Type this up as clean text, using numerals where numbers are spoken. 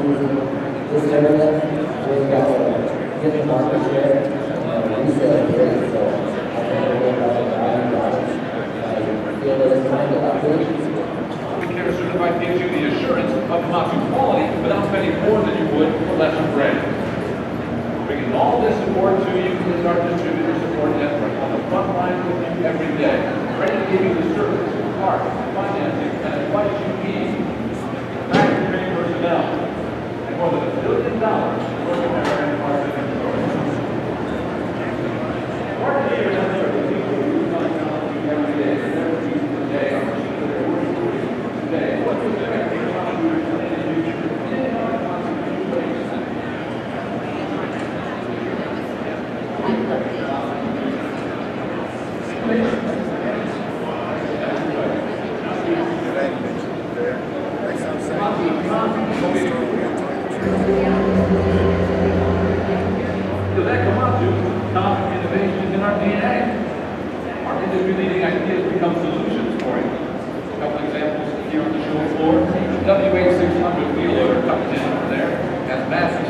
using this area. We've got to get the market share and resale here. So I think we're going to have $1,000. I feel that it's time to upgrade. Care Certified gives you the assurance of Komatsu quality without spending more than you would for lesser brand. Bringing all this support to you is our distributor support network on the front line with you every day, ready to give you the service, parts, financing, and advice you need. Factory trained personnel and more than $1 billion working there in parts and inventory. Part of the year is every day, and every day, our machines that are working for you today. What do you expect to come to innovations in our DNA. Our industry-leading ideas become solutions for you. A couple examples here on the show floor. The WA600 wheel loader tucked in over there has massive